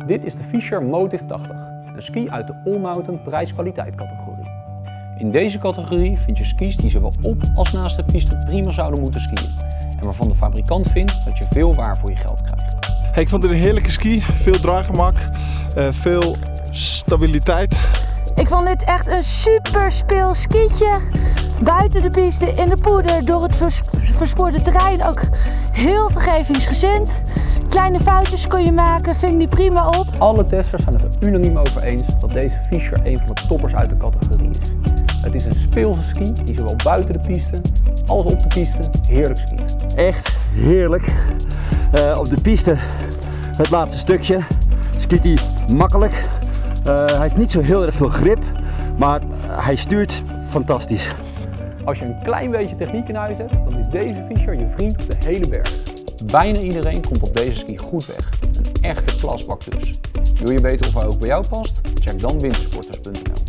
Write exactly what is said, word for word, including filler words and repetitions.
Dit is de Fischer Motiv tachtig, een ski uit de all-mountain prijs-kwaliteit categorie. In deze categorie vind je skis die zowel op als naast de piste prima zouden moeten skiën. En waarvan de fabrikant vindt dat je veel waar voor je geld krijgt. Hey, ik vond het een heerlijke ski, veel draaggemak, uh, veel stabiliteit. Ik vond dit echt een super speel skietje. Buiten de piste, in de poeder, door het vers verspoorde terrein ook heel vergevingsgezind. Kleine foutjes kon je maken, ving die prima op. Alle testers zijn het er unaniem over eens dat deze Fischer een van de toppers uit de categorie is. Het is een speelse ski die zowel buiten de piste als op de piste heerlijk skiet. Echt heerlijk. Uh, op de piste, het laatste stukje, skiet hij makkelijk. Uh, hij heeft niet zo heel erg veel grip, maar hij stuurt fantastisch. Als je een klein beetje techniek in huis hebt, dan is deze Fischer je vriend op de hele berg. Bijna iedereen komt op deze ski goed weg. Een echte klasbak dus. Wil je weten of hij ook bij jou past? Check dan wintersporters punt n l.